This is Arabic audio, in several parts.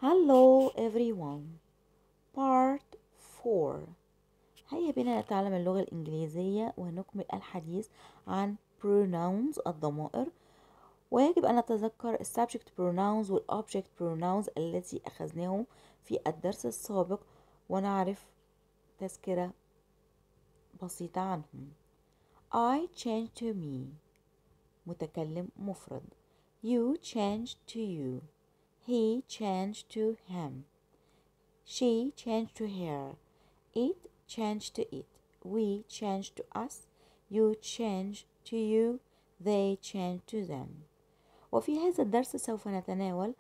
Hello everyone. Part 4. هيا بنا نتعلم اللغة الإنجليزية ونكمل الحديث عن pronouns الضمائر، ويجب أن نتذكر subject pronouns object pronouns التي أخذناهم في الدرس السابق ونعرف تذكرة بسيطة عنهم. I change to me متكلم مفرد. You change to you. He changed to him. She changed to her. It changed to it. We changed to us. You changed to you. They changed to them. وفي هذا الدرس سوف نتناول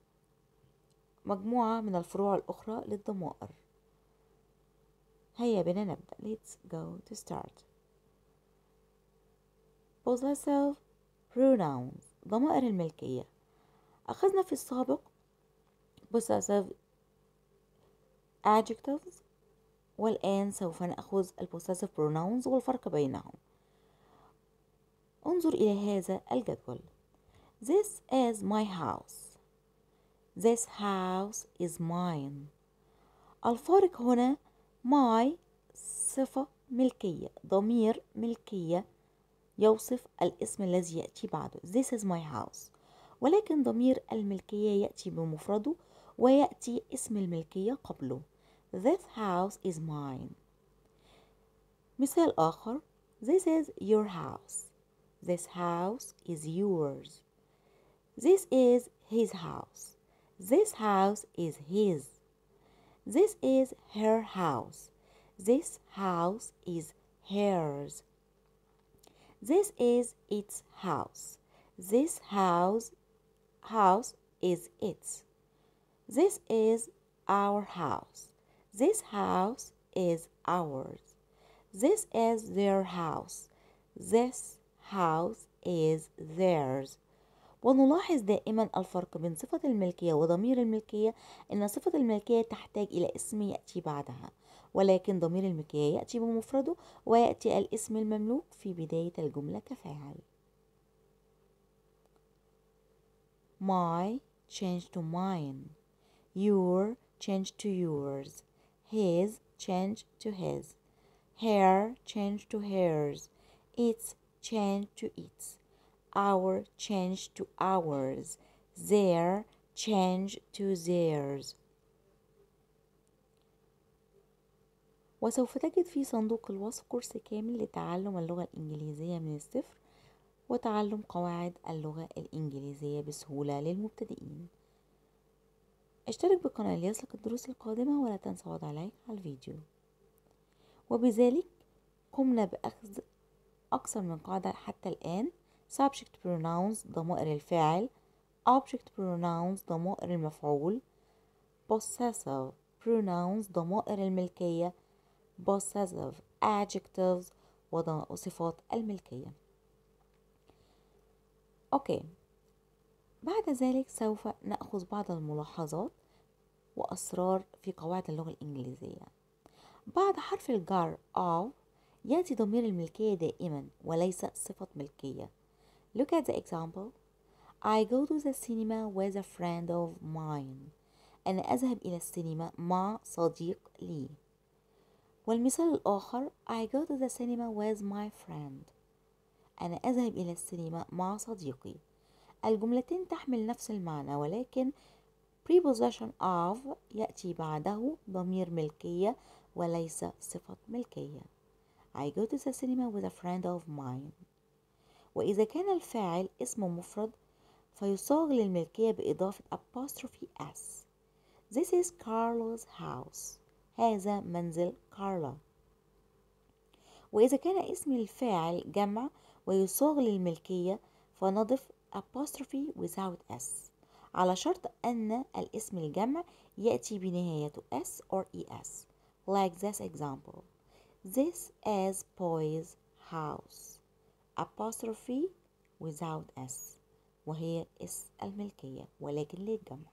مجموعة من الفروع الأخرى للضمائر. هيا بنا نبدأ. Let's go to start. Possessive pronouns ضمائر الملكية. أخذنا في السابق possessive adjectives، والآن سوف نأخذ possessive pronouns والفرق بينهم. انظر إلى هذا الجدول. This is my house. This house is mine. الفارق هنا my صفة ملكية، ضمير ملكية يوصف الاسم الذي يأتي بعده. This is my house. ولكن ضمير الملكية يأتي بمفرده ويأتي اسم الملكية قبله. This house is mine. مثال آخر. This is your house. This house is yours. This is his house. This house is his. This is her house. This house is hers. This is its house. This house is its. This is our house. This house is ours. This is their house. This house is theirs. ونلاحظ دائما الفرق بين صفة الملكية وضمير الملكية، إن صفة الملكية تحتاج إلى اسم يأتي بعدها، ولكن ضمير الملكية يأتي بمفرده ويأتي الاسم المملوك في بداية الجملة كفاعل. My changed to mine. Your changed to yours. His changed to his. Her changed to hers. Its changed to its. Our changed to ours. Their changed to theirs. وسوف تجد في صندوق الوصف كورس كامل لتعلم اللغة الإنجليزية من الصفر وتعلم قواعد اللغة الإنجليزية بسهولة للمبتدئين. اشترك بالقناة ليصلك الدروس القادمة ولا تنسى وضع لايك على الفيديو. وبذلك قمنا بأخذ أكثر من قاعدة حتى الآن. subject pronouns ضمائر الفاعل. object pronouns ضمائر المفعول. possessive pronouns ضمائر الملكية. possessive adjectives وصفات الملكية. أوكي، بعد ذلك سوف نأخذ بعض الملاحظات وأسرار في قواعد اللغة الإنجليزية. بعد حرف الجر of يأتي ضمير الملكية دائما وليس صفة ملكية. Look at the example. I go to the cinema with a friend of mine. أنا أذهب إلى السينما مع صديق لي. والمثال الآخر I go to the cinema with my friend. أنا أذهب إلى السينما مع صديقي. الجملتين تحمل نفس المعنى، ولكن preposition of يأتي بعده ضمير ملكية وليس صفة ملكية. I go to the cinema with a friend of mine. وإذا كان الفاعل اسم مفرد فيصاغ للملكية بإضافة apostrophe s. This is Carla's house. هذا منزل كارلا. وإذا كان اسم الفاعل جمع ويصاغ للملكية فنضف apostrophe without s، على شرط أن الاسم الجمع يأتي بنهايته s or es. Like this example. This is Boy's house. apostrophe without s، وهي اس الملكية ولكن للجمع.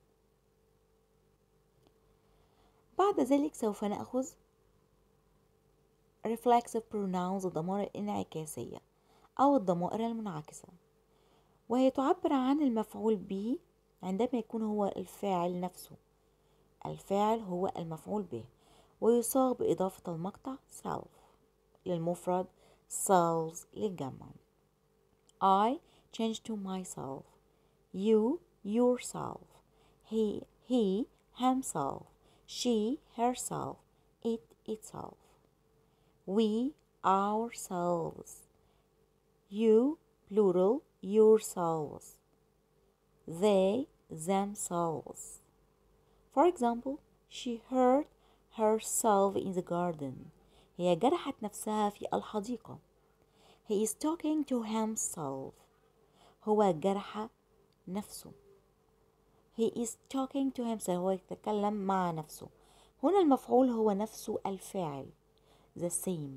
بعد ذلك سوف نأخذ reflexive pronouns الضمائر الانعكاسية أو الضمائر المنعكسة، وهي تعبر عن المفعول به عندما يكون هو الفاعل نفسه. الفاعل هو المفعول به، ويصاغ بإضافة المقطع self للمفرد selves للجمع. I change to myself. You yourself. He himself. She herself. It itself. We ourselves. You plural yourselves. They themselves. For example, she hurt herself in the garden. هي جرحت نفسها في الحديقة. He is talking to himself. هو جرح نفسه. He is talking to himself. هو يتكلم مع نفسه. هنا المفعول هو نفسه الفاعل. The same.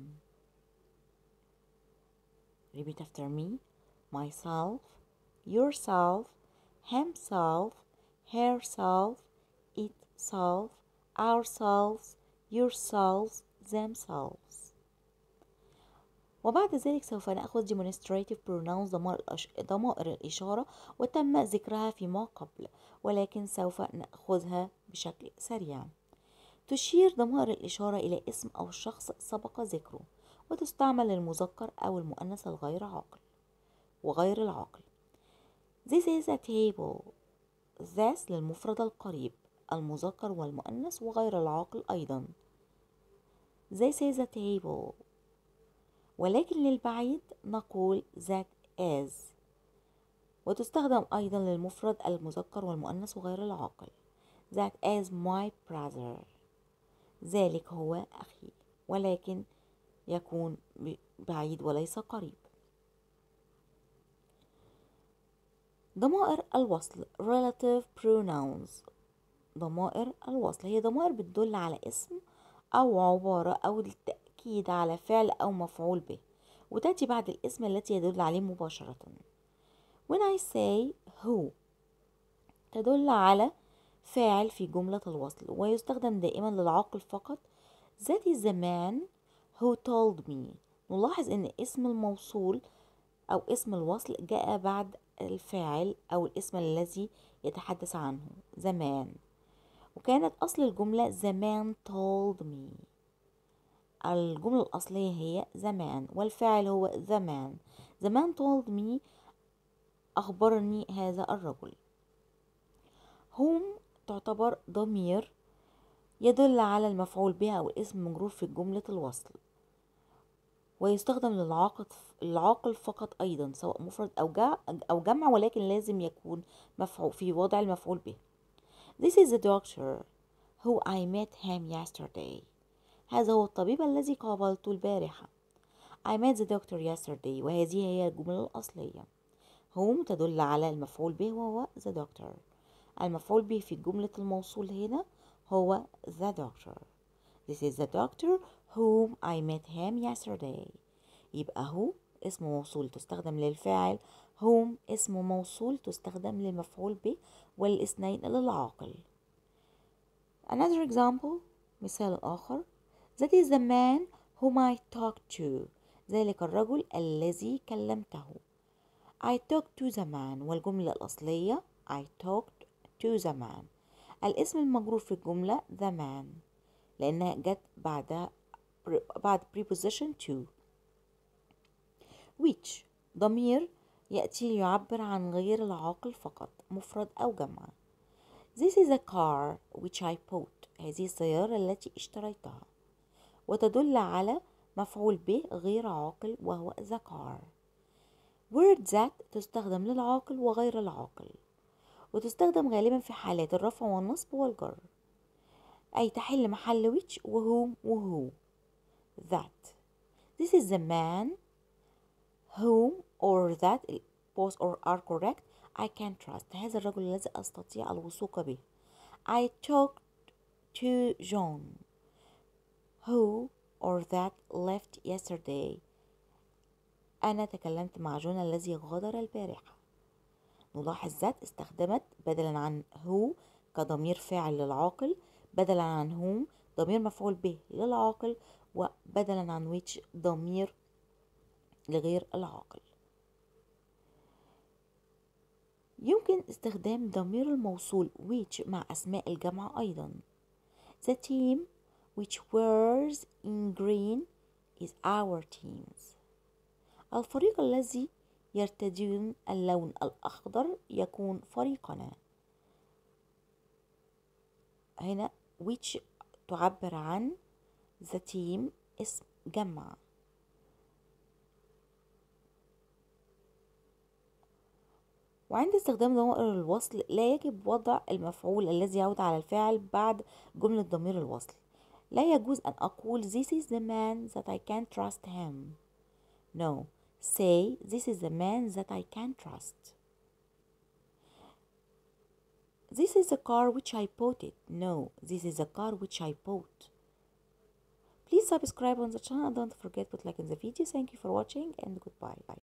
Repeat after me. Myself, yourself, himself, herself, itself, ourselves, yourselves, themselves. وبعد ذلك سوف نأخذ demonstrative pronouns ضمائر الإشارة، وتم ذكرها فيما قبل، ولكن سوف نأخذها بشكل سريع. تشير ضمائر الإشارة إلى اسم أو شخص سبق ذكره، وتستعمل للمذكر أو المؤنث الغير عاقل وغير العاقل. This is a table. This للمفرد القريب المذكر والمؤنث وغير العاقل أيضا. This is a table. ولكن للبعيد نقول that is، وتستخدم أيضا للمفرد المذكر والمؤنث وغير العاقل. That is my brother. ذلك هو أخي، ولكن يكون بعيد وليس قريب. ضمائر الوصل relative pronouns. ضمائر الوصل هي ضمائر بتدل على اسم أو عبارة أو التأكيد على فعل أو مفعول به، وتأتي بعد الاسم التي يدل عليه مباشرة. When I say who تدل على فاعل في جملة الوصل، ويستخدم دائما للعاقل فقط. That is the man who told me. نلاحظ ان اسم الموصول او اسم الوصل جاء بعد الفاعل او الاسم الذي يتحدث عنه the man، وكانت اصل الجملة the man told me. الجملة الأصلية هي the man والفاعل هو the man. The man told me أخبرني هذا الرجل. whom تعتبر ضمير يدل على المفعول به أو الاسم المجرور في جملة الوصل، ويستخدم للعاقل فقط أيضا سواء مفرد أو جمع، ولكن لازم يكون مفعول في وضع المفعول به. This is the doctor who I met him yesterday. هذا هو الطبيب الذي قابلته البارحة. I met the doctor yesterday، وهذه هي الجملة الأصلية. whom تدل على المفعول به وهو the doctor. المفعول به في جملة الموصول هنا هو the doctor. This is the doctor whom I met him yesterday. يبقى هو اسم موصول تستخدم للفاعل، whom اسم موصول تستخدم للمفعول به، والاثنين للعاقل. Another example. مثال آخر. That is the man whom I talked to. ذلك الرجل الذي كلمته. I talked to the man، والجملة الأصلية I talked to the man. الاسم المجرور في الجملة the man لأنها جت بعد preposition to. which ضمير يأتي ليعبر عن غير العاقل فقط مفرد أو جمع. This is a car which I bought. هذه السيارة التي اشتريتها، وتدل على مفعول به غير عاقل وهو the car. word that تستخدم للعاقل وغير العاقل، وتستخدم غالبا في حالات الرفع والنصب والجر، أي تحل محل which وhom وهو. that. This is the man whom or that both or are correct I can trust. هذا الرجل الذي أستطيع الوثوق به. I talked to John who or that left yesterday. أنا تكلمت مع جون الذي غادر البارحة. نلاحظ ذات استخدمت بدلا عن who كضمير فاعل للعاقل، بدلا عن whom ضمير مفعول به للعاقل، وبدلا عن which ضمير لغير العاقل. يمكن استخدام ضمير الموصول which مع أسماء الجمع أيضا. The team which wears in green is our teams. الفريق الذي يرتدون اللون الأخضر يكون فريقنا. هنا which تعبر عن the team اسم جمع. وعند استخدام ضمائر الوصل لا يجب وضع المفعول الذي يعود على الفاعل بعد جملة ضمير الوصل. لا يجوز أن أقول this is the man that I can't trust him. No, say this is the man that I can't trust. This is the car which I bought it. No, this is the car which I bought. Please subscribe on the channel and don't forget to like in the video. Thank you for watching and goodbye.